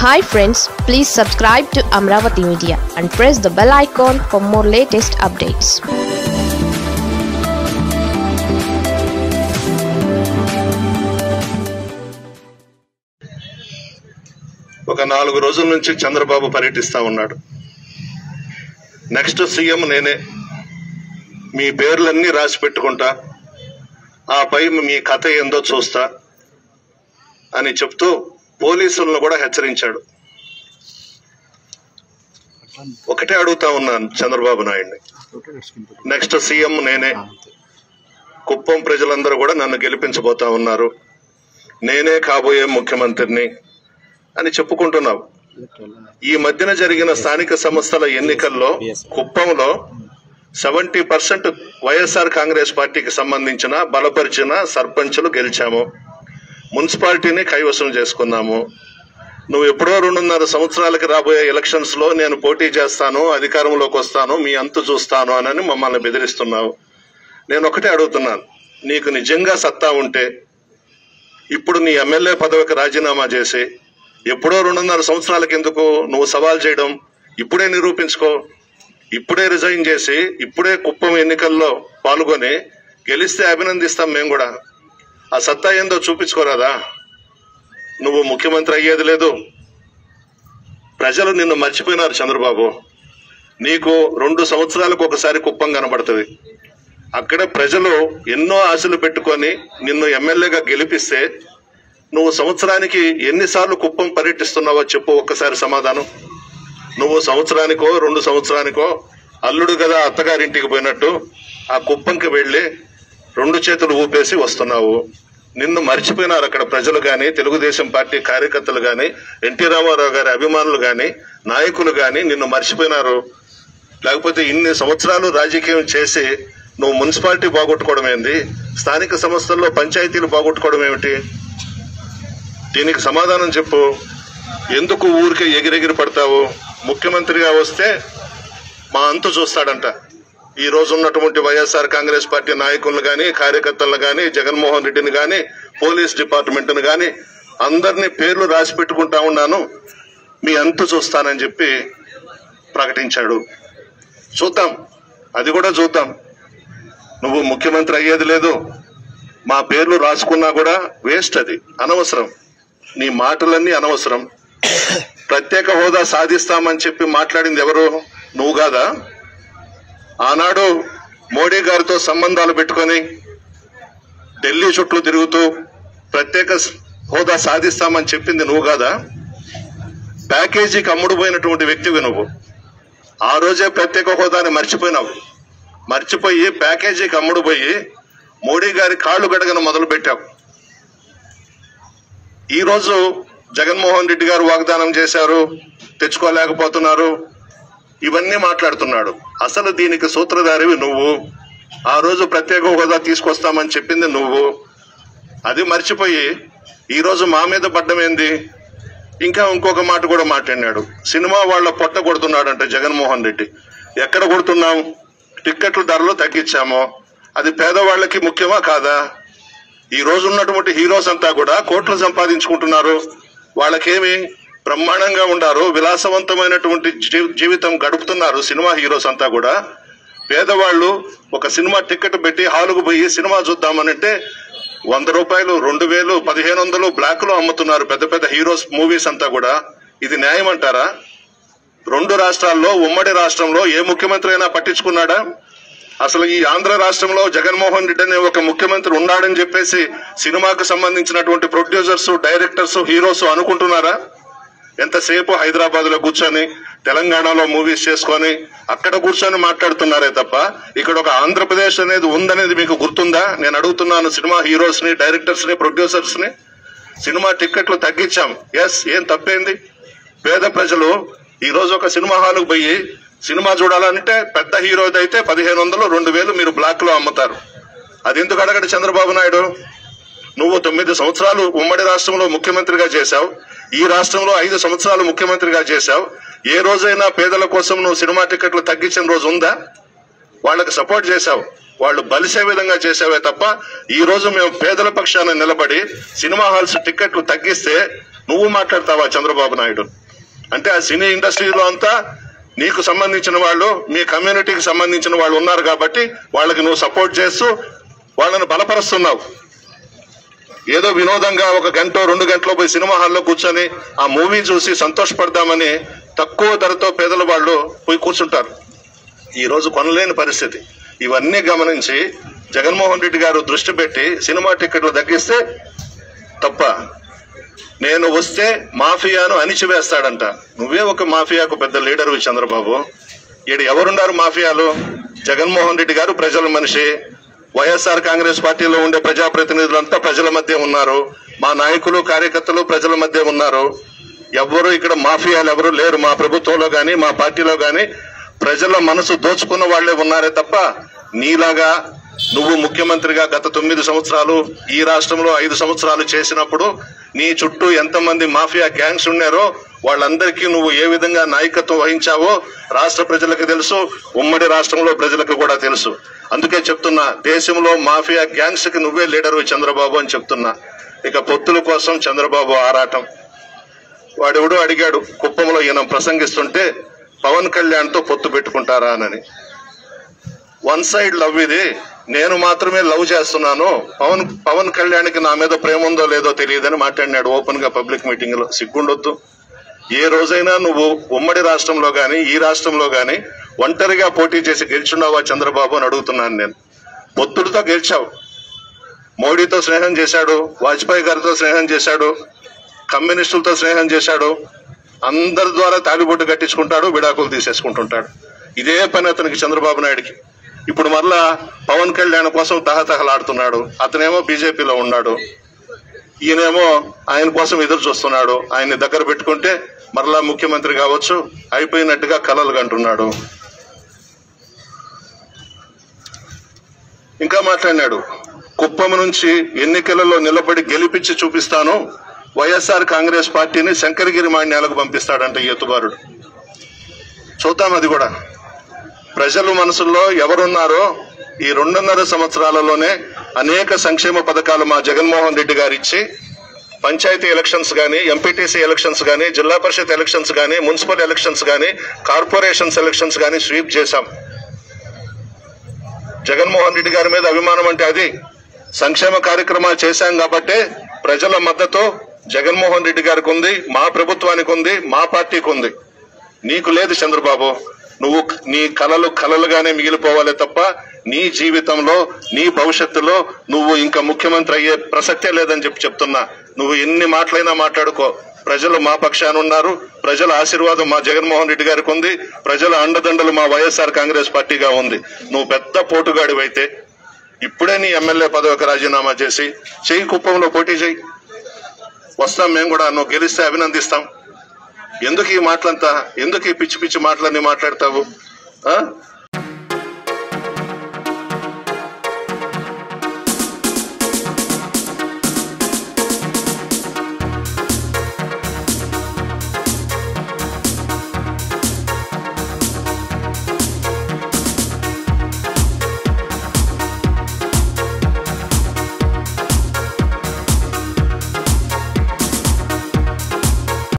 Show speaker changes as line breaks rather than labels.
Hi friends, please subscribe to Amravati Media and press the bell icon for more latest updates.
ఒక 4 రోజుల నుంచి చంద్రబాబు పర్యటిస్తా ఉన్నాడు. Next CM నేనే, మీ పేర్లన్నీ రాసి పెట్టుకుంటా, ఆపై మీ కథ ఏందో చూస్తా అని చెప్తూ పోలీసులను కూడా హెచ్చరించాడు. ఒకటే అడుగుతా ఉన్నాను చంద్రబాబు నాయుడిని, నెక్స్ట్ సీఎం నేనే, కుప్పం ప్రజలందరూ కూడా నన్ను గెలిపించబోతా ఉన్నారు, నేనే కాబోయే ముఖ్యమంత్రిని అని చెప్పుకుంటున్నావు. ఈ మధ్యన జరిగిన స్థానిక సంస్థల ఎన్నికల్లో కుప్పంలో 70% వైఎస్ఆర్ కాంగ్రెస్ పార్టీకి సంబంధించిన బలపరిచిన సర్పంచులు గెలిచాము, మున్సిపాలిటీని కైవసం చేసుకున్నాము. నువ్వు ఎప్పుడో 2.5 సంవత్సరాలకి రాబోయే ఎలక్షన్స్ లో నేను పోటీ చేస్తాను, అధికారంలోకి వస్తాను, మీ అంతు చూస్తాను అని మమ్మల్ని బెదిరిస్తున్నావు. నేను ఒకటే అడుగుతున్నాను, నీకు నిజంగా సత్తా ఉంటే ఇప్పుడు నీ ఎమ్మెల్యే పదవికి రాజీనామా చేసి ఎప్పుడో 2.5 సంవత్సరాలకి ఎందుకు నువ్వు సవాల్ చేయడం? ఇప్పుడే నిరూపించుకో, ఇప్పుడే రిజైన్ చేసి ఇప్పుడే కుప్పం ఎన్నికల్లో పాల్గొని గెలిస్తే అభినందిస్తాం మేము కూడా. ఆ సత్తా ఏందో చూపించుకోరాదా? నువ్వు ముఖ్యమంత్రి అయ్యేది లేదు. ప్రజలు నిన్ను మర్చిపోయినారు చంద్రబాబు. నీకు 2 సంవత్సరాలకు ఒకసారి కుప్పం కనబడుతుంది. అక్కడ ప్రజలు ఎన్నో ఆశలు పెట్టుకొని నిన్ను ఎమ్మెల్యేగా గెలిపిస్తే నువ్వు సంవత్సరానికి ఎన్నిసార్లు కుప్పం పర్యటిస్తున్నావో చెప్పు ఒక్కసారి సమాధానం. నువ్వు సంవత్సరానికో 2 సంవత్సరానికో అల్లుడు కదా అత్తగారింటికి పోయినట్టు ఆ కుప్పంకి వెళ్ళి 2 చేతులు ఊపేసి వస్తున్నావు. నిన్ను మర్చిపోయినారు అక్కడ ప్రజలు గాని, తెలుగుదేశం పార్టీ కార్యకర్తలు గాని, ఎన్టీ రామారావు గారి అభిమానులు గాని, నాయకులు గాని నిన్ను మర్చిపోయినారు. లేకపోతే ఇన్ని సంవత్సరాలు రాజకీయం చేసి నువ్వు మున్సిపాలిటీ బాగొట్టుకోవడం ఏంది? స్థానిక సంస్థల్లో పంచాయతీలు బాగొట్టుకోవడం ఏమిటి? దీనికి సమాధానం చెప్పు. ఎందుకు ఊరికే ఎగిరెగిరి పడతావు? ముఖ్యమంత్రిగా వస్తే మా అంతు చూస్తాడంట. ఈ రోజు ఉన్నటువంటి వైఎస్ఆర్ కాంగ్రెస్ పార్టీ నాయకులను గాని, కార్యకర్తలను గాని, జగన్మోహన్ రెడ్డిని గాని, పోలీస్ డిపార్ట్మెంట్ ను గాని అందరినీ పేర్లు రాసి పెట్టుకుంటా ఉన్నాను, మీ అంతు చూస్తానని చెప్పి ప్రకటించాడు. చూద్దాం, అది కూడా చూద్దాం. నువ్వు ముఖ్యమంత్రి అయ్యేది లేదు, మా పేర్లు రాసుకున్నా కూడా వేస్ట్, అది అనవసరం. నీ మాటలన్నీ అనవసరం. ప్రత్యేక హోదా సాధిస్తామని చెప్పి మాట్లాడింది ఎవరు? నువ్వు కాదా? ఆనాడు మోడీ గారితో సంబంధాలు పెట్టుకొని ఢిల్లీ చుట్టూ తిరుగుతూ ప్రత్యేక హోదా సాధిస్తామని చెప్పింది నువ్వు కాదా? ప్యాకేజీకి అమ్ముడుపోయినటువంటి వ్యక్తివి నువ్వు. ఆ రోజే ప్రత్యేక హోదాని మర్చిపోయినావు. మర్చిపోయి ప్యాకేజీకి అమ్ముడుపోయి మోడీ గారి కాళ్లు గడగన మొదలు పెట్టావు. ఈ రోజు జగన్మోహన్ రెడ్డి గారు వాగ్దానం చేశారు, తెచ్చుకోలేకపోతున్నారు, ఇవన్నీ మాట్లాడుతున్నాడు. అసలు దీనికి సూత్రధారివి నువ్వు. ఆ రోజు ప్రత్యేక హోదా తీసుకొస్తామని చెప్పింది నువ్వు. అది మర్చిపోయి ఈ రోజు మా మీద పడ్డమేంది? ఇంకా ఇంకొక మాట కూడా మాట్లాడినాడు, సినిమా వాళ్ళ పొట్ట కొడుతున్నాడంటే జగన్మోహన్ రెడ్డి. ఎక్కడ కొడుతున్నాం? టిక్కెట్ల ధరలు తగ్గించాము. అది పేదవాళ్లకి ముఖ్యమా కాదా? ఈ రోజు ఉన్నటువంటి హీరోస్ అంతా కూడా కోట్లు సంపాదించుకుంటున్నారు. వాళ్ళకేమి బ్రహ్మాండంగా ఉండారు, విలాసవంతమైనటువంటి జీవితం గడుపుతున్నారు సినిమా హీరోస్ అంతా కూడా. పేదవాళ్లు ఒక సినిమా టికెట్ పెట్టి హాలుకు పోయి సినిమా చూద్దామనంటే 100 రూపాయలు, 2000, 1500 బ్లాక్ లో అమ్ముతున్నారు పెద్ద పెద్ద హీరోస్ మూవీస్ అంతా కూడా. ఇది న్యాయం అంటారా? 2 రాష్ట్రాల్లో, ఉమ్మడి రాష్ట్రంలో ఏ ముఖ్యమంత్రి అయినా పట్టించుకున్నాడా? అసలు ఈ ఆంధ్ర రాష్ట్రంలో జగన్మోహన్ రెడ్డి అనే ఒక ముఖ్యమంత్రి ఉన్నాడని చెప్పేసి సినిమాకు సంబంధించినటువంటి ప్రొడ్యూసర్స్, డైరెక్టర్స్, హీరోస్ అనుకుంటున్నారా? ఎంతసేపు హైదరాబాద్ లో కూర్చొని, తెలంగాణలో మూవీస్ చేసుకొని అక్కడ కూర్చొని మాట్లాడుతున్నారే తప్ప ఇక్కడ ఒక ఆంధ్రప్రదేశ్ అనేది ఉందనేది మీకు గుర్తుందా? నేను అడుగుతున్నాను సినిమా హీరోస్ ని, డైరెక్టర్స్ ని, ప్రొడ్యూసర్స్ ని. సినిమా టిక్కెట్లు తగ్గించాం, ఎస్, ఏం తప్పేంది? పేద ప్రజలు ఈ రోజు ఒక సినిమా హాల్కు పోయి సినిమా చూడాలంటే పెద్ద హీరోది అయితే 1500, 2000 మీరు బ్లాక్ లో అమ్ముతారు. అది ఎందుకు అడగడు చంద్రబాబు నాయుడు? నువ్వు 9 సంవత్సరాలు ఉమ్మడి రాష్ట్రంలో ముఖ్యమంత్రిగా చేశావు, ఈ రాష్ట్రంలో 5 సంవత్సరాలు ముఖ్యమంత్రిగా చేశావు. ఏ రోజైనా పేదల కోసం నువ్వు సినిమా టికెట్లు తగ్గించిన రోజు ఉందా? వాళ్ళకి సపోర్ట్ చేశావు, వాళ్ళు బలిసే విధంగా చేసావే తప్ప ఈ రోజు మేము పేదల పక్షాన నిలబడి సినిమా హాల్స్ టికెట్లు తగ్గిస్తే నువ్వు మాట్లాడతావా చంద్రబాబు నాయుడు? అంటే ఆ సినీ ఇండస్ట్రీలో అంతా నీకు సంబంధించిన వాళ్ళు, మీ కమ్యూనిటీకి సంబంధించిన వాళ్ళు ఉన్నారు కాబట్టి వాళ్ళకి నువ్వు సపోర్ట్ చేస్తూ వాళ్ళను బలపరుస్తున్నావు. ఏదో వినోదంగా 1 గంట 2 గంటలో పోయి సినిమా హాల్లో కూర్చొని ఆ మూవీ చూసి సంతోషపడదామని తక్కువ ధరతో పేదల వాళ్ళు పోయి కూర్చుంటారు. ఈ రోజు కొనలేని పరిస్థితి. ఇవన్నీ గమనించి జగన్మోహన్ రెడ్డి గారు దృష్టి పెట్టి సినిమా టికెట్లు తగ్గిస్తే తప్ప, నేను వస్తే మాఫియాను అణిచివేస్తాడంట. నువ్వే ఒక మాఫియాకు పెద్ద లీడరు చంద్రబాబు. ఈడు ఎవరున్నారు మాఫియాలు? జగన్మోహన్ రెడ్డి గారు ప్రజల మనిషి. వైఎస్ఆర్ కాంగ్రెస్ పార్టీలో ఉండే ప్రజాప్రతినిధులంతా ప్రజల మధ్య ఉన్నారు. మా నాయకులు కార్యకర్తలు ప్రజల మధ్య ఉన్నారు. ఎవరు ఇక్కడ మాఫియాలు ఎవరు లేరు. మా ప్రభుత్వంలో గాని మా పార్టీలో గాని ప్రజల మనసు దోచుకున్న వాళ్లే ఉన్నారే తప్ప నీలాగా నువ్వు ముఖ్యమంత్రిగా గత 9 సంవత్సరాలు ఈ రాష్ట్రంలో 5 సంవత్సరాలు చేసినప్పుడు నీ చుట్టూ ఎంతమంది మాఫియా గ్యాంగ్స్ ఉన్నారో వాళ్ళందరికీ నువ్వు ఏ విధంగా నాయకత్వం వహించావో రాష్ట్ర ప్రజలకు తెలుసు, ఉమ్మడి రాష్ట్రంలో ప్రజలకు కూడా తెలుసు. అందుకే చెప్తున్నా, దేశంలో మాఫియా గ్యాంగ్స్ కి నువ్వే లీడరు చంద్రబాబు అని చెప్తున్నా. ఇక పొత్తుల కోసం చంద్రబాబు ఆరాటం. వాడెవడో అడిగాడు కుప్పంలో ఈయన ప్రసంగిస్తుంటే, పవన్ కళ్యాణ్ తో పొత్తు పెట్టుకుంటారా అని. 1 సైడ్ లవ్ ఇది. నేను మాత్రమే లవ్ చేస్తున్నాను, పవన్ కళ్యాణ్కి నా మీద ప్రేమ ఉందో లేదో తెలియదని మాట్లాడినాడు ఓపెన్ గా పబ్లిక్ మీటింగ్ లో. సిగ్గుండొద్దు. ఏ రోజైనా నువ్వు ఉమ్మడి రాష్ట్రంలో గాని ఈ రాష్ట్రంలో గాని ఒంటరిగా పోటీ చేసి గెలిచున్నావా చంద్రబాబు అని అడుగుతున్నాను నేను. పొత్తులతో గెలిచావు. మోడీతో స్నేహం చేశాడు, వాజ్పేయి గారితో స్నేహం చేశాడు, కమ్యూనిస్టులతో స్నేహం చేశాడు. అందరి ద్వారా తాలిబొట్టు కట్టించుకుంటాడు, విడాకులు తీసేసుకుంటుంటాడు. ఇదే పని అతనికి చంద్రబాబు నాయుడికి. ఇప్పుడు మరలా పవన్ కళ్యాణ్ కోసం తహతహలాడుతున్నాడు. అతనేమో బీజేపీలో ఉన్నాడు, ఈయనేమో ఆయన కోసం ఎదురు చూస్తున్నాడు. ఆయన్ని దగ్గర పెట్టుకుంటే మరలా ముఖ్యమంత్రి కావచ్చు అయిపోయినట్టుగా కలలు కంటున్నాడు. ఇంకా మాట్లాడినాడు, కుప్పం నుంచి ఎన్నికలలో నిలబడి గెలిపించి చూపిస్తాను, వైఎస్ఆర్ కాంగ్రెస్ పార్టీని శంకరగిరి మాన్యాలకు పంపిస్తాడంట ఈ ఎత్తుబారుడు. చూద్దాం అది కూడా. ప్రజల మనసుల్లో ఎవరున్నారో ఈ 2.5 సంవత్సరాలలోనే అనేక సంక్షేమ పథకాలు మా జగన్మోహన్ రెడ్డి గారు ఇచ్చి పంచాయతీ ఎలక్షన్స్ గానీ, ఎంపీటీసీ ఎలక్షన్స్ గానీ, జిల్లా పరిషత్ ఎలక్షన్స్ గానీ, మున్సిపల్ ఎలక్షన్స్ గానీ, కార్పొరేషన్స్ ఎలక్షన్స్ గానీ స్వీప్ చేశాం. జగన్మోహన్ రెడ్డి గారి మీద అభిమానం అంటే అది. సంక్షేమ కార్యక్రమాలు చేశాం కాబట్టే ప్రజల మద్దతు జగన్మోహన్ రెడ్డి గారికి ఉంది, మా ప్రభుత్వానికి ఉంది, మా పార్టీకి ఉంది. నీకు లేదు చంద్రబాబు. నువ్వు నీ కలలుగానే మిగిలిపోవాలే తప్ప నీ జీవితంలో నీ భవిష్యత్తులో నువ్వు ఇంకా ముఖ్యమంత్రి అయ్యే ప్రసక్తే లేదని చెప్తున్నా. నువ్వు ఎన్ని మాటలైనా మాట్లాడుకో, ప్రజలు మా పక్షాన ఉన్నారు. ప్రజల ఆశీర్వాదం మా జగన్మోహన్ రెడ్డి గారికి ఉంది. ప్రజల అండదండలు మా వైఎస్ఆర్ కాంగ్రెస్ పార్టీగా ఉంది. నువ్వు పెద్ద పోటుగాడివైతే ఇప్పుడే నీ ఎమ్మెల్యే పదవికి రాజీనామా చేసి చెయ్యి, కుప్పంలో పోటీ చేయి. వస్తాం మేము కూడా, నువ్వు గెలిస్తే అభినందిస్తాం. ఎందుకు ఈ మాటలంతా? ఎందుకు ఈ పిచ్చి పిచ్చి మాటలన్నీ మాట్లాడతావు?